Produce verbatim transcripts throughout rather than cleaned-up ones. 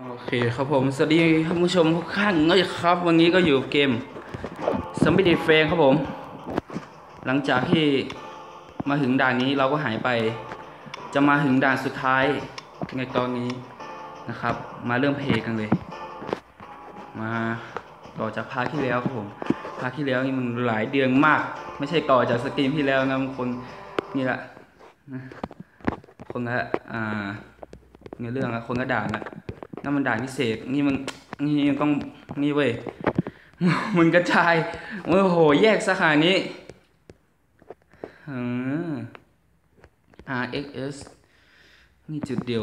โอเคครับผมสวัสดีท่านผู้ชมทุกท่านนะครับวันนี้ก็อยู่เกมซัมบี้ดีเฟนครับผมหลังจากที่มาถึงด่านนี้เราก็หายไปจะมาถึงด่านสุดท้ายในตอนนี้นะครับมาเริ่มเพลย์กันเลยมาต่อจากพาร์ทที่แล้วครับผมพาร์ทที่แล้วนี่มันหลายเดือนมากไม่ใช่ต่อจากสตรีมที่แล้วนะบางคนนี่แหละคนละอ่าในเรื่องละคนละด่านละนั่นมันด่านพิเศษนี่มันนี่ต้องนี่เว้ยมันกระจายโอ้โหแยกสาขานี้อืม อาร์ เอ็กซ์ เอส นี่จุดเดียว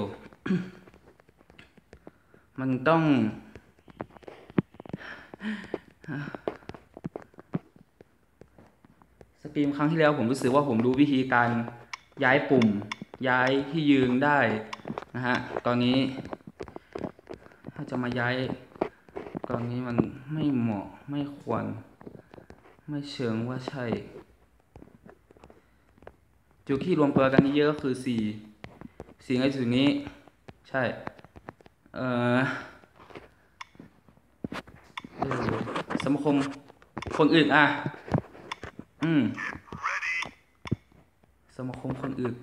มันต้องสตรีมครั้งที่แล้วผมรู้สึกว่าผมรู้วิธีการย้ายปุ่มย้ายที่ยืนได้นะฮะตอนนี้ถ้าจะมาย้ายตอนนี้มันไม่เหมาะไม่ควรไม่เชิงว่าใช่จุดที่รวมตัวกันเยอะก็คือสี่สี่ในจุดนี้ใช่เอ่อสมาคมคนอื่นอ่ะอืมสมาคมคนอื่น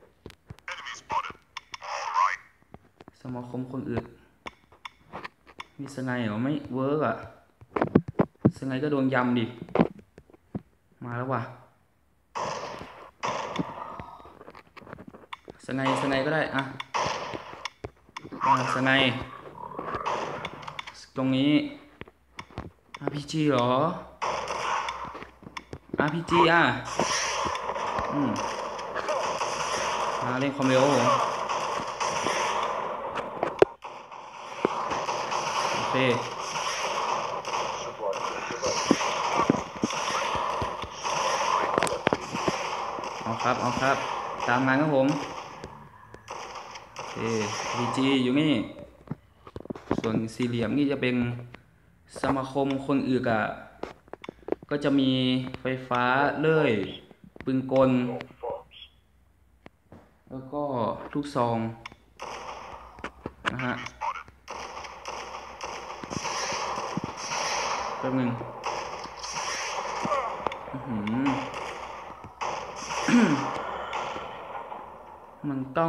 สมาคมคนอื่นมีสไงเหรอไม่เวิร์กอ่ะสไงก็โดนยำดิมาแล้วว่ะสไงสไงก็ได้อ่ะสไงตรงนี้ อาร์ พี จี เหรอ อาร์ พี จี อ่ะอืมมาเล่นความเร็วผมโอเคเอาครับเอาครับตามมาครับผมโอเค อาร์ พี จี อยู่นี่ส่วนสี่เหลี่ยมนี่จะเป็นสมาคมคนอื่นอ่ะก็จะมีไฟฟ้าเลื่อยปืนกลแล้วก็ลูกซองนะฮะแป๊บนึงมันต้อง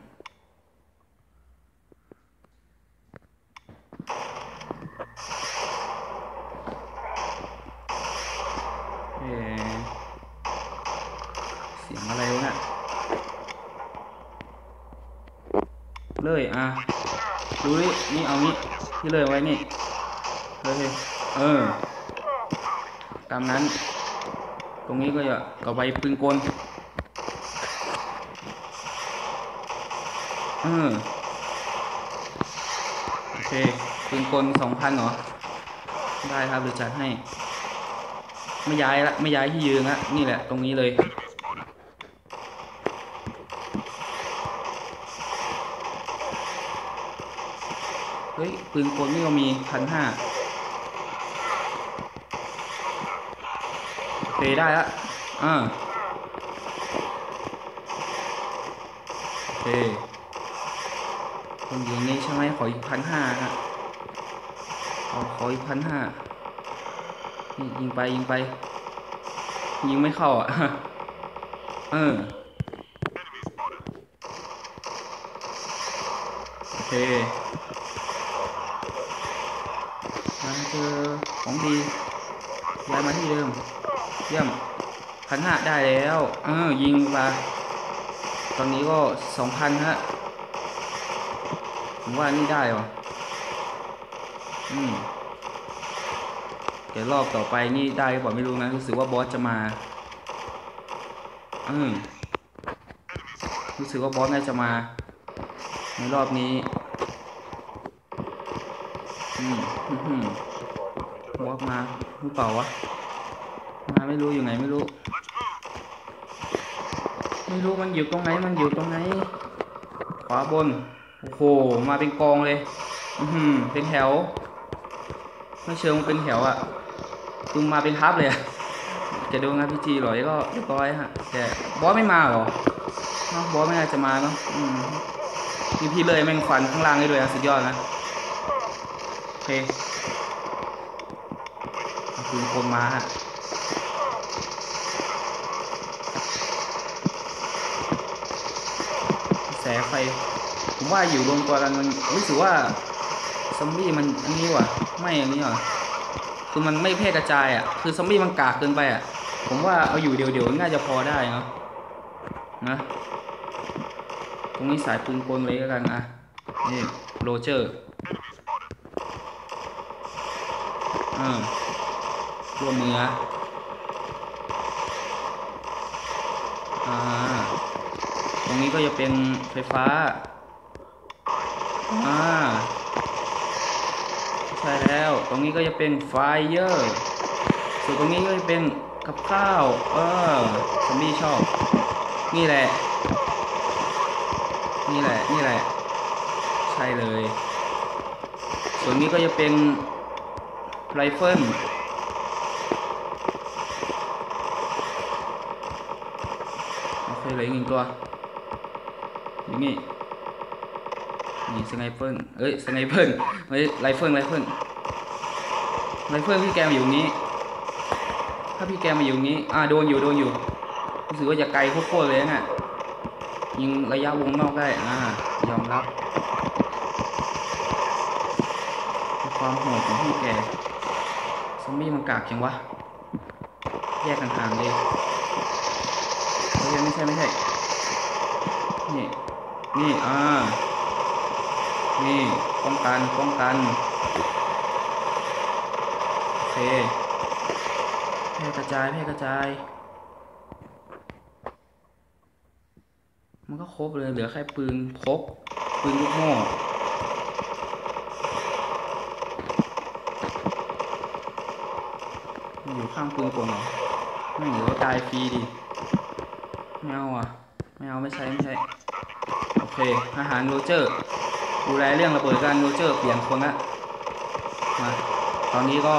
เสียงอะไรวะเนี่ยเลยอ่ะดูดินี่เอานี่ที่เลยไว้นี่เลยเออตามนั้นตรงนี้ก็จะต่อไปปืนกลเออโอเคปืนกลสองพันเหรอได้ครับเดี๋ยวจัดให้ไม่ย้ายละไม่ย้ายที่ยืนละนี่แหละตรงนี้เลยเฮ้ยปืนกลนี่ก็มีพันห้าโอเคได้ละอ่าโอเคคนยิงนี่ใช่ไหมขออีกพันห้าฮะขอขออีกพันห้ายิงไปยิงไปยิงไม่เข้าอ่ะเออโอเคมาเจอของดีย้ายมาที่เดิมเยี่ยมพันห้าได้แล้วเออยิงมาตอนนี้ก็สองพันฮะผมว่านี่ได้หรออืมเดี๋ยวรอบต่อไปนี่ได้หรือเปล่าไม่รู้นะรู้สึกว่าบอสจะมาอืมรู้สึกว่าบอสน่าจะมาในรอบนี้อืมอืมบอสมาหรือเปล่าวะมาไม่รู้อยู่ไหนไม่รู้ไม่รู้มันอยู่ตรงไหนมันอยู่ตรงไหนขวาบนโอ้โหมาเป็นกองเลยอืมเป็นแถวไม่เชิงเป็นแถวอ่ะตึงมาเป็นทับเลยจะดูงานพีจีหรอก็เรียบร้อยฮะแต่บอสไม่มาหรอเนาะบอสไม่น่าจะมาเนาะอืมนี่พี่เลยแม่งฟันข้างล่างได้ด้วยสุดยอดนะเคเอาปืนคนมาฮะแสไฟผมว่าอยู่รวมตัวกันมันรู้สึกว่าซอมบี้มันอันนี้ว่ะไม่อันนี้ว่ะคือมันไม่แพร่กระจายอ่ะคือซอมบี้มันกากเกินไปอ่ะผมว่าเอาอยู่เดี๋ยวๆน่าจะพอได้เนาะนะตรงนี้สายปืนกลเลยแล้วกันอ่ะนี่โรเจอร์อ่าร่วมมืออ่าตรงนี้ก็จะเป็นไฟฟ้าอ่าใช่แล้วตรงนี้ก็จะเป็นไฟเยอร์ส่วนตรงนี้ก็จะเป็นกับข้าวเออซอมบี้ชอบนี่แหละนี่แหละนี่แหละใช่เลยส่วนนี้ก็จะเป็นไรเฟิลโอเคเหลืออีกหนึ่งตัวอย่างนี้นี่สไนเปอร์เอ้ยสไนเปอร์เฮ้ยไรเฟิลไรเฟิลไรเฟิลพี่แกมาอยู่นี้ถ้าพี่แกมาอยู่นี้อ่าโดนอยู่โดนอยู่รู้สึกว่าจะไกลโคตรเลยนะยิงระยะวงนอกได้อ่ายอมรับความโหดของพี่แกซอมบี้มันกากจังวะแยกกันห่างเลยเฮ้ยไม่ใช่ไม่ใช่นี่นี่อ่านี่ป้องกันป้องกันโอเคแพร่กระจายแพร่กระจายมันก็ครบเลยเหลือแค่ปืนพกปืนลูกโม่อยู่ข้างปืนกลเหรอไม่เหลือตายฟรีดิไม่เอาอ่ะไม่เอาไม่ใช่ไม่ใช่โอเคอาหารโรเจอร์ดูแลเรื่องระเบิดกันโรเจอร์เปลี่ยนคนละมาตอนนี้ก็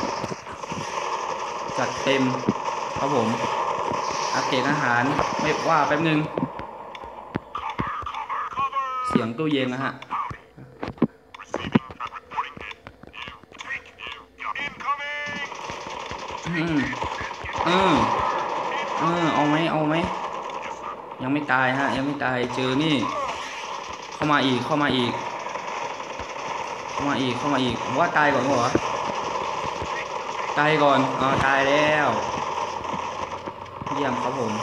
จัดเต็มครับผมอัปเกรดอาหารไม่ว่าแป๊บนึงเสียงตู้เย็นนะฮะอืมอืมอืมเอาไหมเอาไหมยังไม่ตายฮะยังไม่ตายเจอนี่เข้ามาอีกเข้ามาอีกเข้ามาอีกเข้ามาอีกผมว่าตายก่อนเหรอตายก่อนอ๋อตายแล้วเยี่ยมครับผม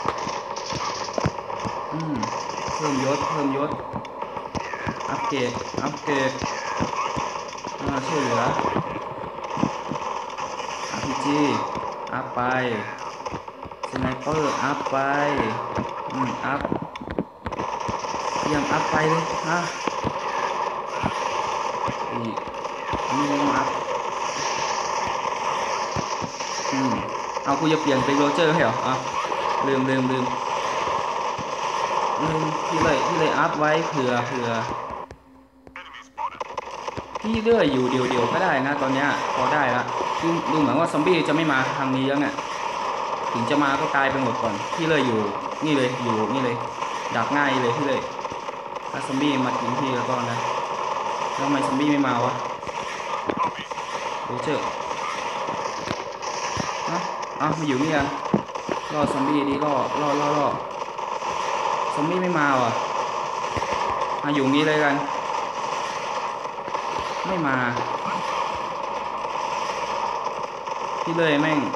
อืมเพิ่มยศเพิ่มยศอัปเกรดอัปเกรดอ่าช่วยเหลือ อาร์ พี จี อัพไปสไนเปอร์อัพไปอืมอัพเยี่ยมอัพไปเลยฮะอีกนี่ต้องอัพอืมเอากูจะเปลี่ยนเป็นโรเจอร์ให้เหรออ่ะลืมลืมลืมลืมพี่เลยพี่เลยอัพไว้เผื่อเผื่อพี่เลื่อยอยู่เดียวเดียวก็ได้นะตอนเนี้ยพอได้ละดูดูเหมือนว่าซอมบี้จะไม่มาทางนี้แล้วเนี่ยถึงจะมาก็ตายไปหมดก่อนพี่เลยอยู่นี่เลยอยู่นี่เลยดักง่ายเลยพี่เลยถ้าซอมบี้มาถึงพี่แล้วก็นะแล้วทำไมซอมบี้ไม่มาวะโรเจอร์อ่ะอ่ะมาอยู่นี่กันรอซอมบี้ดีรอรอรอรอซอมบี้ไม่มาว่ะมาอยู่นี่เลยกันไม่มาพี่เลยแม่ง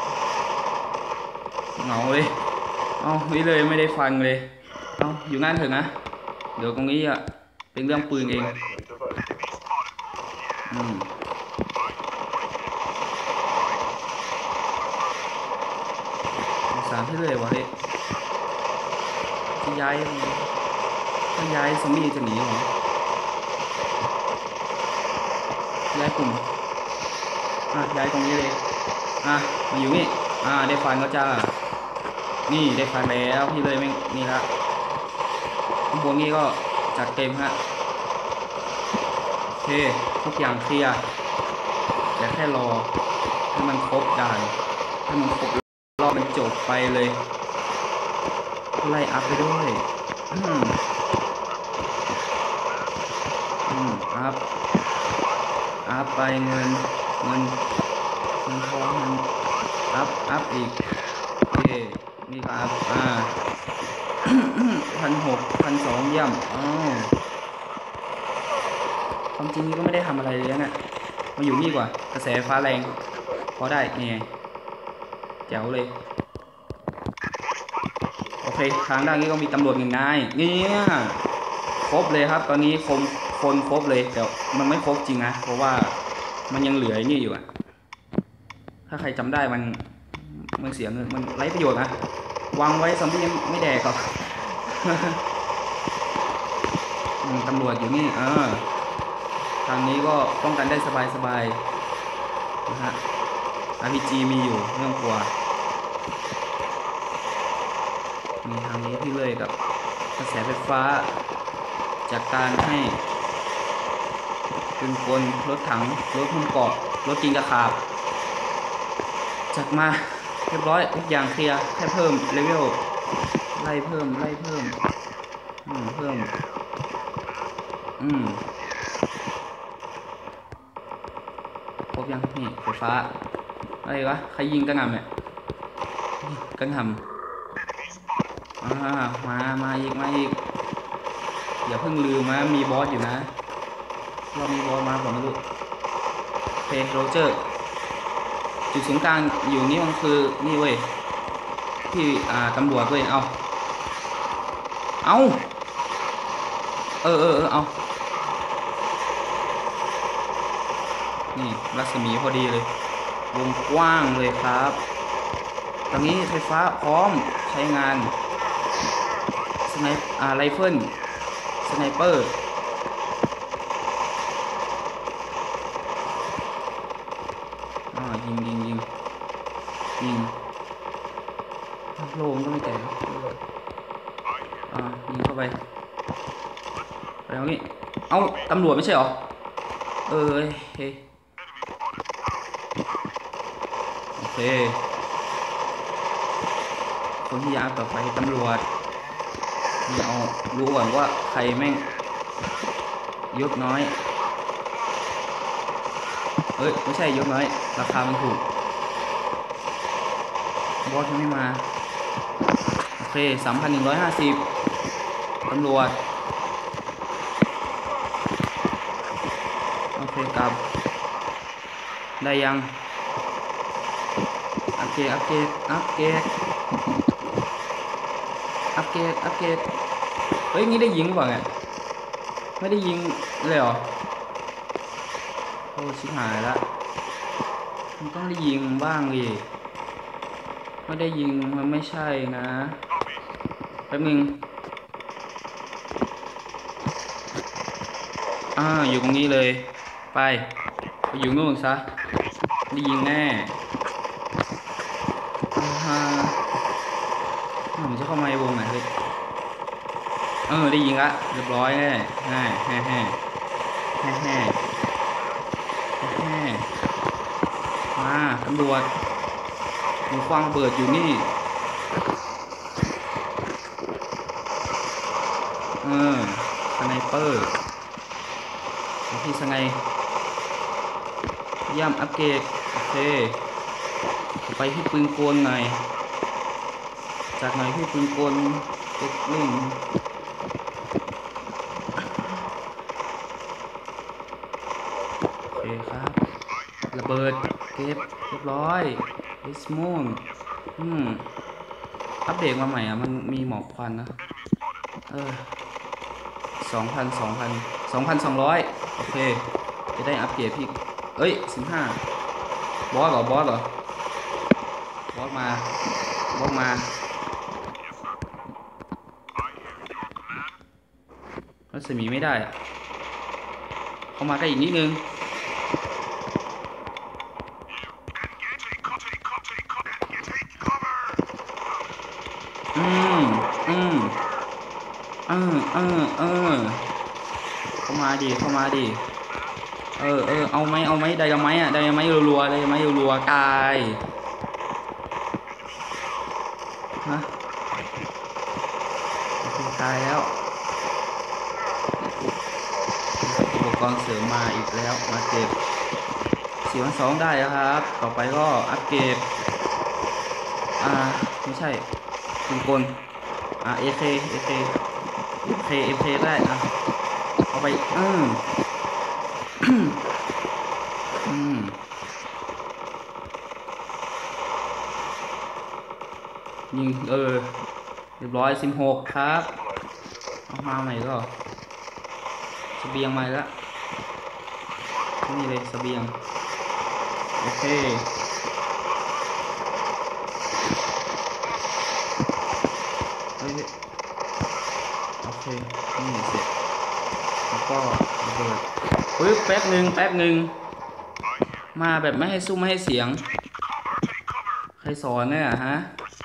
เหงาเลยเอาพี่เลยไม่ได้ฟังเลยเอาอยู่งั้นเถอะนะเดี๋ยวตรงนี้อ่ะเป็นเรื่องปืนเองอืมสามพี่เลยวะเฮ้ยจะย้ายถ้าย้ายซอมบี้จะหนีเหรอย้ายกลุ่มอ่ะย้ายตรงนี้เลยอ่ะมาอยู่นี่อ่ะได้ฟันก็จ้านี่ได้ฟันแล้วพี่เลยไม่นี่ละข้างบนนี้ก็จัดเต็มฮะโอเคทุกอย่างเคลียร์แต่แค่รอให้มันครบด่านให้มันครบรอบมันจบไปเลยไล่อัพไปด้วยอืมอืมอัพอัพไปเงินเงินเงินทองเงินอัพอัพอีกโอเคนี่ก็อัพอ่า พันหกพันสองเยี่ยมอ้าวความจริงนี่ก็ไม่ได้ทำอะไรเลยนะมาอยู่นี่กว่ากระแสฟ้าแรงพอได้นี่แจ๋วเลยโอเคทางด้านนี้ก็มีตำรวจหนึ่งนายเนี่ยครบเลยครับตอนนี้คนคนครบเลยแต่มันไม่ครบจริงนะเพราะว่ามันยังเหลือนี่อยู่อะถ้าใครจำได้มันมันเสียเงินมันไร้ประโยชน์นะวางไว้ซอมบี้ไม่แดกหรอก ตำรวจอยู่นี่เออทางนี้ก็ป้องกันได้สบายๆนะฮะ อาร์ พี จี มีอยู่ไม่ต้องกลัวมีทางนี้ที่เลยกับกระแสไฟฟ้าจากการให้ปืนกลรถถังรถหุ้มเกาะรถกินกระขาบจัดมาเรียบร้อยทุกอย่างเคลียร์แค่เพิ่มเลเวลไล่เพิ่มไล่เพิ่มอืมเพิ่มอืมครบยังนี่ไฟฟ้าอะไรวะใครยิงกระหน่ำเนี่ยกระหน่ำอ่ามามาอีกมาอีกอย่าเพิ่งลืมนะมีบอสอยู่นะเรามีบอสมาผมไม่รู้โอเคโรเจอร์จุดศูนย์กลางอยู่นี่มันคือนี่เว้ยที่อ่าตำรวจเว้ยเอาเอาเออเออเออเอานี่รัศมีพอดีเลยวงกว้างเลยครับตอนนี้ไฟฟ้าพร้อมใช้งานสไนป์อ่าไรเฟิลสไนเปอร์อ่ายิงยิงยิงยิงโล่งก็ไม่แตกอ่ายิงเข้าไปไปตรงนี้เอ้าตำรวจไม่ใช่หรอเออเฮ้โอเคคนที่ยาต่อไปตำรวจนี่เอารู้ก่อนว่าใครแม่งยกน้อยเอ้ยไม่ใช่ยกน้อยราคามันถูกบอสยังไม่มาโอเคสามพันหนึ่งร้อยห้าสิบตำรวจโอเคกลับได้ยังอัปเกรดอัปเกรดอัปเกรดอัปเกรดอัปเกรดเฮ้ยนี่ได้ยิงหรือเปล่าเนี่ยไม่ได้ยิงเลยเหรอโอ้ชิบหายละมันต้องได้ยิงบ้างดิไม่ได้ยิงมันไม่ใช่นะแป๊บนึงอ่าอยู่ตรงนี้เลยไปไปอยู่นู่นซะได้ยิงแน่อ่าผมจะเข้ามาในวงไหนเฮ้ยเออได้ยิงละเรียบร้อยแน่แฮ่แฮ่แฮ่แฮ่แฮ่แฮ่มาตำรวจมีควางเบิดอยู่นี่เออสไนเปอร์ที่สไนย่ำอัปเกรดโอเคไปที่ปืนกลหน่อยจากหน่อยที่ปืนกลเอ็กซ์ลิงโอเคครับระเบิดเก็บเรียบร้อยไอสโมนอืมอัปเดตมาใหม่อ่ะมันมีหมอกควันนะเออสองพันสองพันสองพันสองร้อยโอเคจะได้อัปเกรดพี่เอ้ยสิบห้าบอสเหรอบอสเหรอบอสมาบอสมารัศมีไม่ได้อะเข้ามาใกล้อีกนิดนึงอืมอืมเออเออเออเข้ามาดิเข้ามาดิเออเออเอาไหมเอาไหมไดนาไมต์อ่ะไดนาไมต์รัวๆไดนาไมต์รัวๆตายฮะตายแล้วอุปกกรณ์เสริมมาอีกแล้วมาเก็บสี่พันสองได้แล้วครับต่อไปก็อัปเกรดอ่าไม่ใช่ปืนกลอ่า เอ เค เอ เค เอ เค เอ เค ได้อ่ะเอาไปอืมอืมยิงเออเรียบร้อยสิบหกครับเอามาใหม่ก็เสบียงใหม่ละนี่เลยเสบียงโอเคเฮ้ยโอเคนี่เสร็จแล้วก็ระเบิดปึ๊บแป๊บหนึ่งแป๊บหนึ่งมาแบบไม่ให้ซุ้มไม่ให้เสียงใครสอนเนี่ยฮะ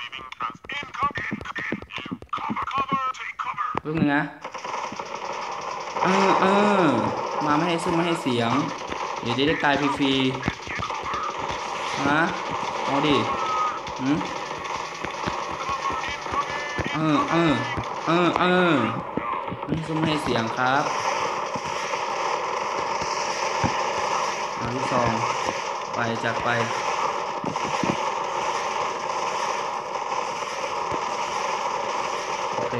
แป๊บนึงนะเออเออมาไม่ให้ซุ้มไม่ให้เสียงเดี๋ยวจะได้ตายฟรีๆฮะเอาดิหืมเออเออเออเออไม่ให้ซุ้มไม่ให้เสียงครับเอาลูกซองไปจัดไปโอเค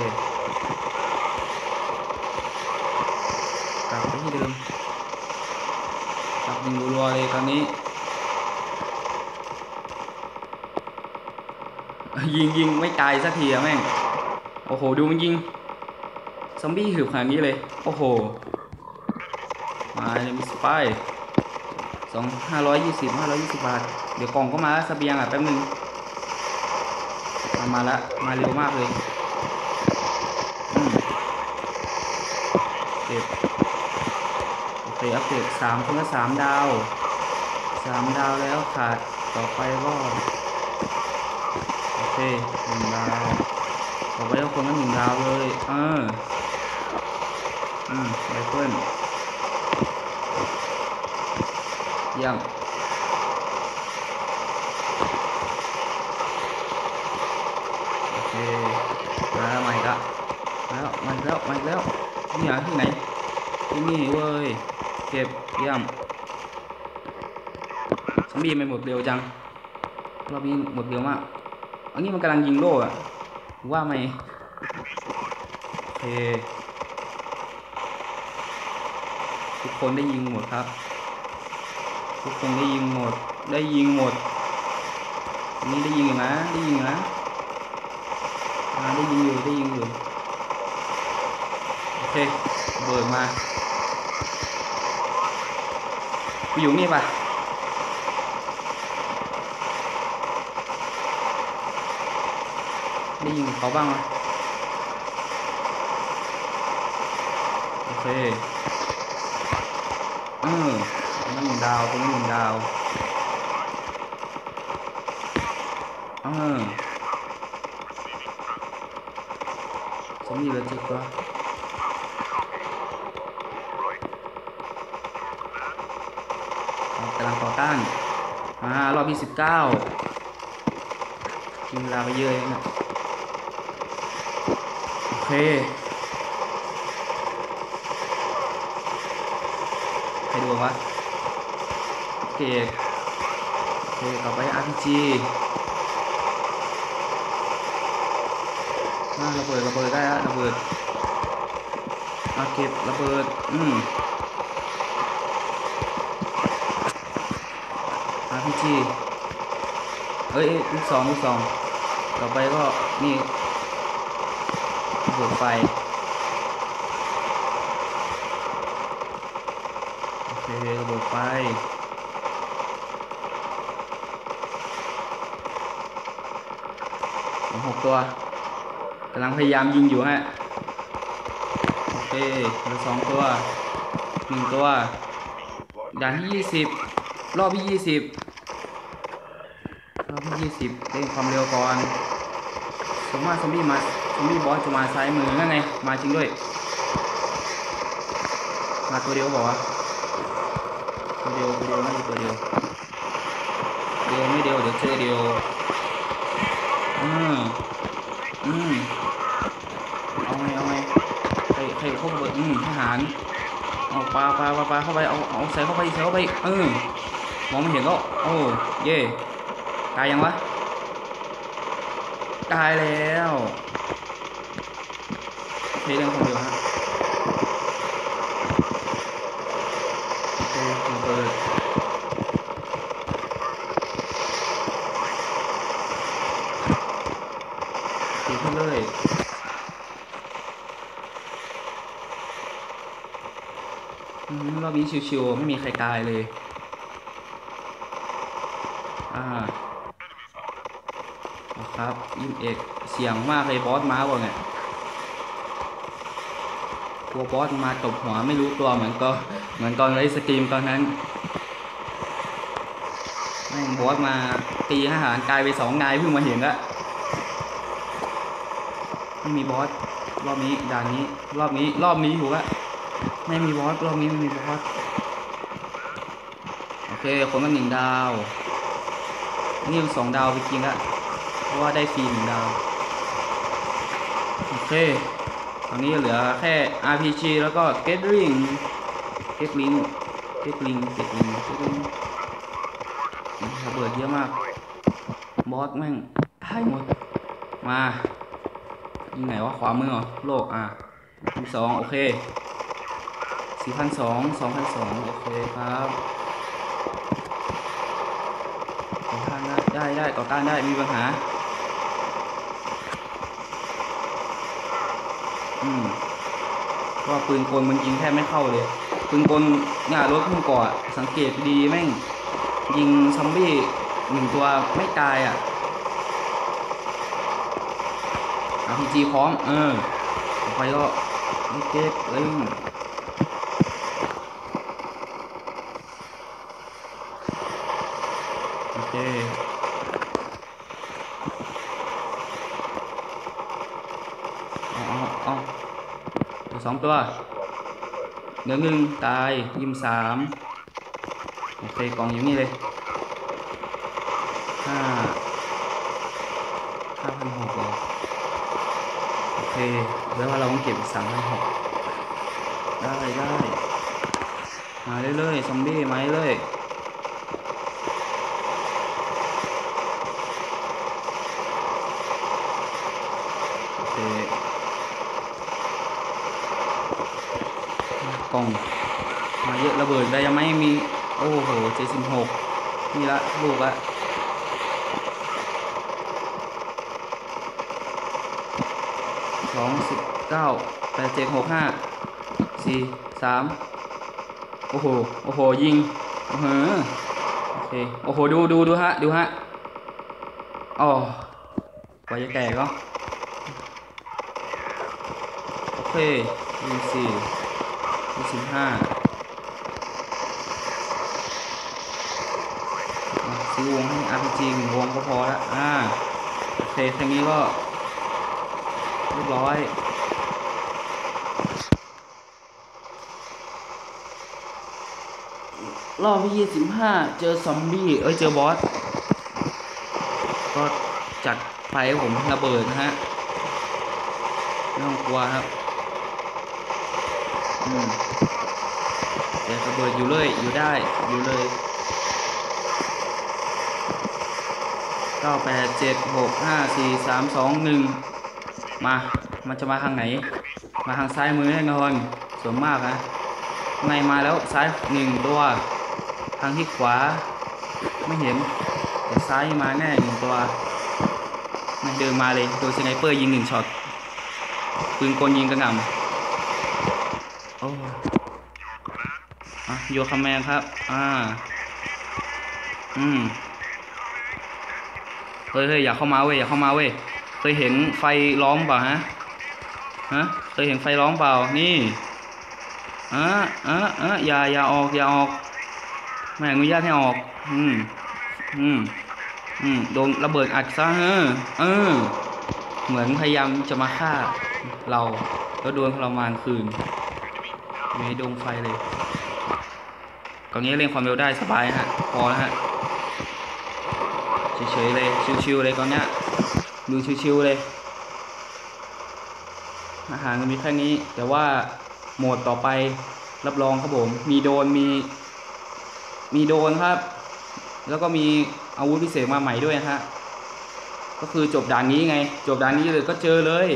กลับไปที่เดิมกลับยิงรัวๆเลยตอนนี้ยิงยิงไม่ตายสักทีอะแม่งโอ้โหดูมันยิงซอมบี้หืบขนาดนี้เลยโอ้โหมาเลยมีสไปสองห้าร้อยยี่สิบห้าร้อยยี่สิบบาทเดี๋ยวกล่องก็มาเสบียงอ่ะแป๊บนึงมามาละมาเร็วมากเลยอืมเก็บโอเคอัปเดตสามคนละสามดาวสามดาวแล้วขาดต่อไปก็โอเคหนึ่งดาวต่อไปก็คนละหนึ่งดาวเลยเอออืมไรเฟิลเยี่ยมโอเคมาแล้วมาอีกละแล้วมาแล้วมาแล้วนี่หาที่ไหนที่นี่เว้ยเก็บเยี่ยมซอมบี้มันหมดเร็วจังรอบนี้หมดเร็วมากอันนี้มันกำลังยิงโล่อะว่าไหมโอเคทุกคนได้ยิงหมดครับทุกคนได้ยิงหมดได้ยิงหมดนี่ได้ยิงอยู่นะได้ยิงนะอ่าได้ยิงอยู่ได้ยิงอยู่โอเคเบิร์มากูอยู่นี่ป่ะได้ยิงเขาบ้างไหมโอเคเออนั่นหนึ่งดาวตรงนี้หนึ่งดาวเออสมดีเลยจุดตัวกำลังต่อต้านอ่ารอบที่สิบเก้ากินเวลาไปเยอะเลยนะโอเคใครดูวะโอเคโอเคต่อไป อาร์ พี จี น่าระเบิดระเบิดได้แล้วระเบิดมาเก็บระเบิดอืม อาร์ พี จี เอ้ยลูกสองลูกสองต่อไปก็นี่ระเบิดไฟโอเคระเบิดไฟหกตัวกำลังพยายามยิงอยู่ฮะโอเคเหลือสองตัวหนึ่งตัวด่านที่ยี่สิบรอบที่ยี่สิบรอบที่ยี่สิบเร่งความเร็วก่อนสมมติซอมบี้มาซอมบี้บอสจะมาซ้ายมือนั่นไงมาจริงด้วยมาตัวเดียวบอกว่าตัวเดียวตัวเดียวน่าจะตัวเดียวเดียวไม่เดียวเดี๋ยวเจอเดียวอืมอืมเอาไงเอาไงใครใครพบเบอร์อืมทหารเอาปลาปลาปลาปลาเข้าไปเอาเอาใส่เข้าไปใส่เข้าไปเออมองไม่เห็นก็โอ้เย่ตายยังวะตายแล้วโอเคเรื่องความเร็วฮะโอเคระเบิดตีขึ้นเลยรอบนี้ชิวๆไม่มีใครตายเลยอ่าครับยี่สิบเอ็ดเสียงมากเลยบอสมาบ่ไงกลัวบอสมาตบหัวไม่รู้ตัวเหมือนก็เหมือนตอนไลฟ์สตรีมตอนนั้นแม่งบอสมาตีทหารกลายไปสองนายเพิ่งมาเห็นละไม่มีบอสรอบนี้ด่านนี้รอบนี้รอบนี้ถูกละไม่มีบอสรอบนี้ไม่มีบอสโอเคคนละหนึ่งดาวนี่มันสองดาวไปกินละเพราะว่าได้ฟรีหนึ่งดาวโอเคตอนนี้เหลือแค่ อาร์ พี จี แล้วก็ Gatling Gatling Gatling Gatling Gatling ระเบิดเยอะมากบอสแม่งให้หมดมายิงไหนวะขวามือโลกอ่ะสองโอเคสี่พันสองสองพันสองโอเคครับต่อต้านได้ได้ต่อต้านได้มีปัญหาอืมเพราะว่าปืนกลมันยิงแทบไม่เข้าเลยปืนกลเนี่ยรถพุ่งก่อสังเกตดีแม่งยิงซอมบี้หนึ่งตัวไม่ตายอ่ะ อาร์ พี จี พร้อมเออต่อไปก็เก็บเล่นโอเคเอาเอาเอาสองตัวเนื้อหนึ่งตายยิมสามโอเคกล่องอยู่นี่เลยห้าห้าพันหกโอเคแล้วว่าเราต้องเก็บสามพันหกได้ได้มาเรื่อยๆซอมบี้มาเรื่อยโอเคกล่องมาเยอะระเบิดได้ยังไม่มีโอ้โหเจ็ดสิบหกนี่ละลูกละสองสิบเก้าแปดเจ็ดหกห้าสี่สามโอ้โหโอ้โหยิงโอ้โหโอเคโอ้โหดูดูดูฮะดูฮะอ๋อกว่าจะแตกก็โอเคยี่สิบสี่ยี่สิบห้าซื้อวงให้ อาร์ พี จี หนึ่งวงก็พอละอ่าโอเคแค่นี้ก็เรียบร้อยรอบที่ยี่สิบห้าเจอซอมบี้เอ้ยเจอบอสก็จัดไฟผมระเบิดนะฮะไม่ต้องกลัวครับอืมแต่ระเบิดอยู่เลยอยู่ได้อยู่เลยเก้าแปดเจ็ดหกห้าสี่สามสองหนึ่งมามันจะมาทางไหนมาทางซ้ายมือแน่นอนส่วนมากนะไงมาแล้วซ้ายหนึ่งตัวทางที่ขวาไม่เห็นแต่ซ้ายมาแน่หนึ่งตัวมันเดินมาเลยโดนสไนเปอร์ยิงหนึ่งช็อตปืนกลยิงกระหน่ำโอ้อ่ะโยคัมแมนครับอ่าอืมเฮ้ยเฮ้ยอยากเข้ามาเว้ยอยากเข้ามาเว้ยเคยเห็นไฟล้อมเปล่าฮะฮะเคยเห็นไฟล้อมเปล่านี่อ่ะอ่ะอ่ะอย่าอย่าออกอย่าออกไม่อนุญาตให้ออกอืมอืมอืมโดนระเบิดอัดซะเออเออเหมือนพยายามจะมาฆ่าเราแล้วโดนทรมานคืนอยู่ในดงไฟเลยกองนี้เล่นความเร็วได้สบายฮะพอแล้วฮะเฉยๆเลยชิวๆเลยกองเนี้ยดูชิวๆเลยอาหารก็มีแค่นี้แต่ว่าโหมดต่อไปรับรองครับผมมีโดรนมีมีโดรนครับแล้วก็มีอาวุธพิเศษมาใหม่ด้วยนะฮะก็คือจบด่านนี้ไงจบด่านนี้เลยก็เจอเลย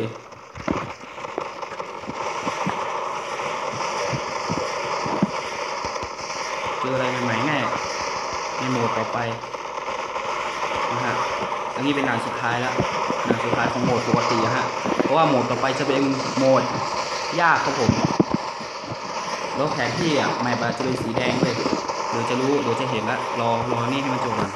เจออะไรใหม่ๆแน่ในโหมดต่อไปนะฮะอันนี้เป็นด่านสุดท้ายแล้วด่านสุดท้ายของโหมดปกติฮะเพราะว่าโหมดต่อไปจะเป็นโหมดยากครับผมแล้วแผนที่อ่ะแมปจะเป็นสีแดงเลยเดี๋ยวจะรู้เดี๋ยวจะเห็นละรอรอนี่ให้มันจบก่อน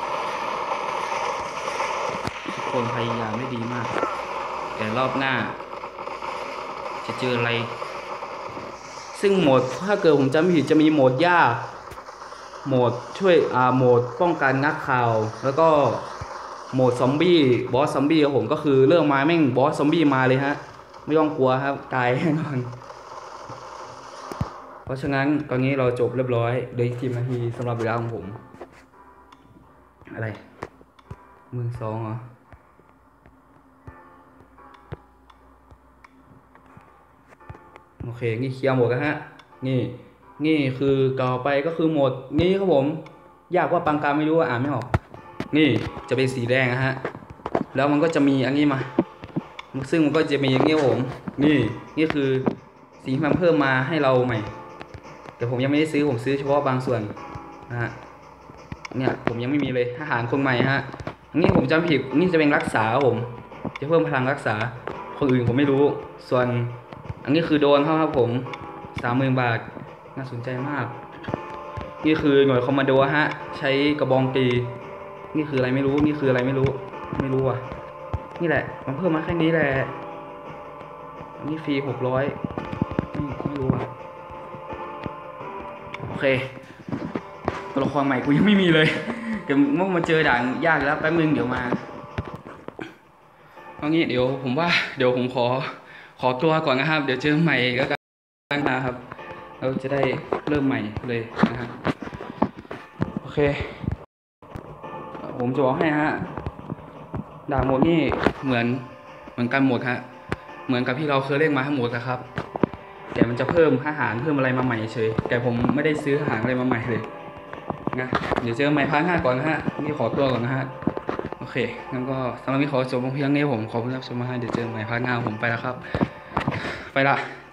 ทุกคนพยายามได้ดีมากแต่รอบหน้าจะเจออะไรซึ่งโหมดถ้าเกิดผมจำไม่ผิดจะมีโหมดยากโหมดช่วยอ่าโหมดป้องกันนักข่าวแล้วก็โหมดซอมบี้บอสซอมบี้ของผมก็คือเรื่องมาแม่งบอสซอมบี้มาเลยฮะไม่ต้องกลัวครับตายแน่นอนเพราะฉะนั้นตอนนี้เราจบเรียบร้อยเหลืออีกสิบนาทีสำหรับเวลาของผมอะไรมือสองเหรอโอเคนี่เคลียร์หมดแล้วฮะนี่นี่คือต่อไปก็คือโหมดนี้ครับผมยากว่าปังการไม่รู้ว่าอ่านไม่ออกนี่จะเป็นสีแดงนะฮะแล้วมันก็จะมีอันนี้มาซึ่งมันก็จะมีอย่างนี้ครับผมนี่นี่คือสีที่มันเพิ่มมาให้เราใหม่แต่ผมยังไม่ได้ซื้อผมซื้อเฉพาะบางส่วนนะฮะเนี่ยผมยังไม่มีเลยทหารคนใหม่ฮะอันนี้ผมจำผิดนี่จะเป็นรักษาผมจะเพิ่มพลังรักษาคนอื่นผมไม่รู้ส่วนอันนี้คือโดนเขาครับผมสามหมื่นบาทน่าสนใจมากนี่คือหน่วยคอมมานโดฮะใช้กระบองตีนี่คืออะไรไม่รู้นี่คืออะไรไม่รู้ไม่รู้อ่ะนี่แหละมันเพิ่มมาแค่นี้แหละอันนี้ฟรีหกร้อยไม่ไม่รู้อ่ะโอเคตัวละครใหม่กูยังไม่มีเลยเดี๋ยวเมื่อมาเจอด่านยากแล้วแป๊บนึงเดี๋ยวมาเอางี้เดี๋ยวผมว่าเดี๋ยวผมขอขอตัวก่อนนะครับเดี๋ยวเจอใหม่ก็กันนะครับเราจะได้เริ่มใหม่เลยนะครับโอเคผมจะบอกให้ฮะด่านโหมดนี่เหมือนเหมือนกันหมดฮะเหมือนกับที่เราเคยเล่นมาทั้งหมดนะครับแต่มันจะเพิ่มอาหารเพิ่มอะไรมาใหม่เฉยแต่ผมไม่ได้ซื้ออาหารอะไรมาใหม่เลยนะเดี๋ยวเจอใหม่พาร์ทห้าก่อนนะฮะนี่ขอตัวก่อนนะฮะโอเคงั้นก็สำหรับนี้ขอจบเพียงนี้ผมขอบคุณที่รับชมมาฮะเดี๋ยวเจอใหม่พาร์ทห้าผมไปแล้วครับไปละ